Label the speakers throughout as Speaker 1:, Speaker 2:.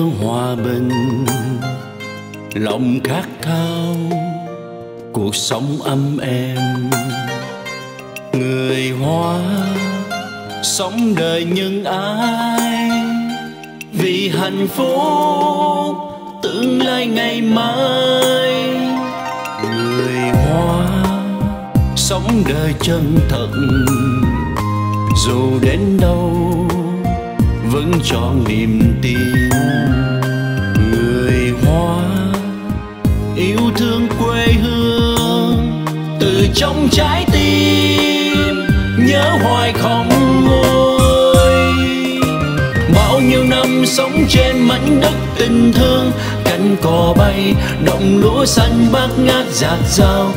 Speaker 1: hòa bình, lòng khát khao cuộc sống ấm êm. Người Hoa sống đời nhân ái, vì hạnh phúc tương lai ngày mai. Người Hoa sống đời chân thật, dù đến đâu vẫn trọn niềm tin. Người Hoa yêu thương quê hương từ trong trái tim, nhớ hoài không nguôi. Bao nhiêu năm sống trên mảnh đất tình thương, cánh cò bay đồng lúa xanh bát ngát dạt dao.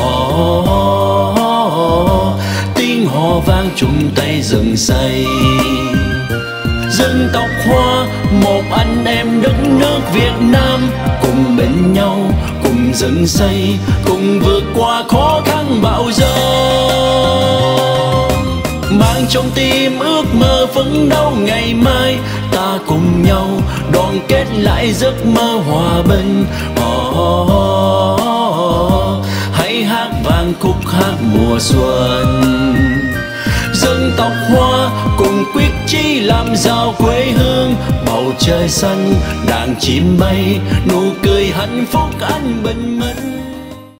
Speaker 1: Tiếng hò vang chung tay rừng xây. Dân tộc Hoa một anh em đất nước Việt Nam, cùng bên nhau cùng dựng xây, cùng vượt qua khó khăn bão giông. Mang trong tim ước mơ phấn đấu ngày mai, ta cùng nhau đoàn kết lại giấc mơ hòa bình. Hãy hát vang khúc hát mùa xuân. Dân tộc Hoa cùng quyết chí làm giàu quê hương, bầu trời xanh đàn chim bay, nụ cười hạnh phúc an bình minh.